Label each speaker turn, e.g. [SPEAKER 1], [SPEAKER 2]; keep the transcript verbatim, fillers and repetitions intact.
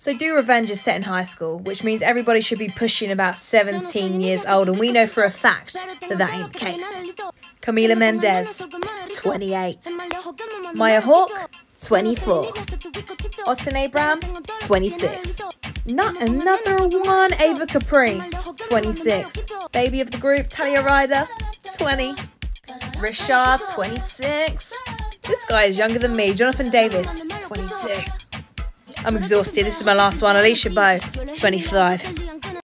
[SPEAKER 1] So Do Revenge is set in high school, which means everybody should be pushing about seventeen years old, and we know for a fact that that ain't the case. Camila Mendes, twenty-eight. Maya Hawke, twenty-four. Austin Abrams, twenty-six. Not another one, Ava Capri, twenty-six. Baby of the group, Talia Ryder, twenty. Rishard, twenty-six. This guy is younger than me, Jonathan Davis, twenty-two. I'm exhausted, this is my last one, Alicia Bowe, twenty-five.